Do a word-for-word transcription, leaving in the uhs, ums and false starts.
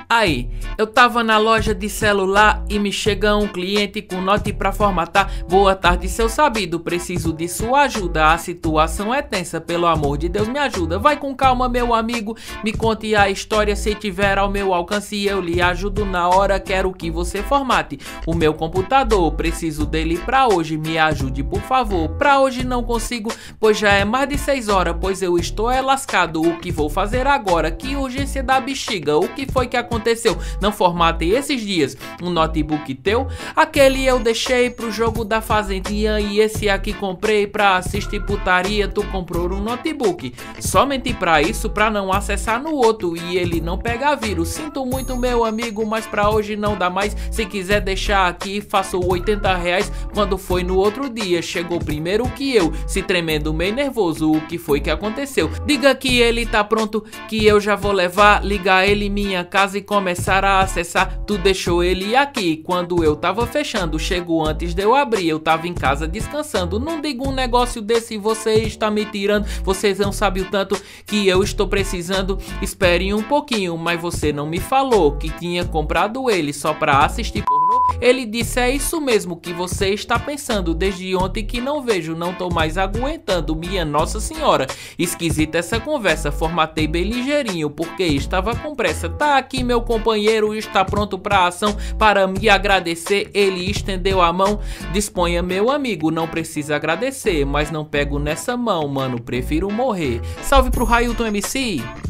Aí, eu tava na loja de celular e me chega um cliente com note pra formatar. Boa tarde, seu sabido, preciso de sua ajuda. A situação é tensa, pelo amor de Deus me ajuda. Vai com calma, meu amigo, me conte a história. Se tiver ao meu alcance eu lhe ajudo na hora. Quero que você formate o meu computador, preciso dele pra hoje. Me ajude, por favor. Pra hoje não consigo, pois já é mais de seis horas. Pois eu estou é lascado, o que vou fazer agora? Que urgência da bexiga, o que foi que aconteceu? Aconteceu? Não formatei esses dias um notebook teu? Aquele eu deixei pro jogo da fazendinha e esse aqui comprei pra assistir putaria. Tu comprou um notebook somente pra isso, pra não acessar no outro e ele não pega vírus. Sinto muito, meu amigo, mas pra hoje não dá mais. Se quiser deixar aqui, faço oitenta reais. Quando foi no outro dia, chegou primeiro que eu, se tremendo meio nervoso. O que foi que aconteceu? Diga que ele tá pronto, que eu já vou levar. Liga ele em minha casa e começar a acessar. Tu deixou ele aqui quando eu tava fechando. Chegou antes de eu abrir, eu tava em casa descansando. Não diga um negócio desse, você está me tirando. Vocês não sabem o tanto que eu estou precisando. Espere um pouquinho, mas você não me falou que tinha comprado ele só pra assistir pornô. Ele disse, é isso mesmo que você está pensando. Desde ontem que não vejo, não tô mais aguentando. Minha nossa senhora, esquisita essa conversa. Formatei bem ligeirinho porque estava com pressa. Tá aqui, meu companheiro está pronto pra ação. Para me agradecer, ele estendeu a mão. Disponha, meu amigo, não precisa agradecer, mas não pego nessa mão, mano, prefiro morrer. Salve pro Railton M C.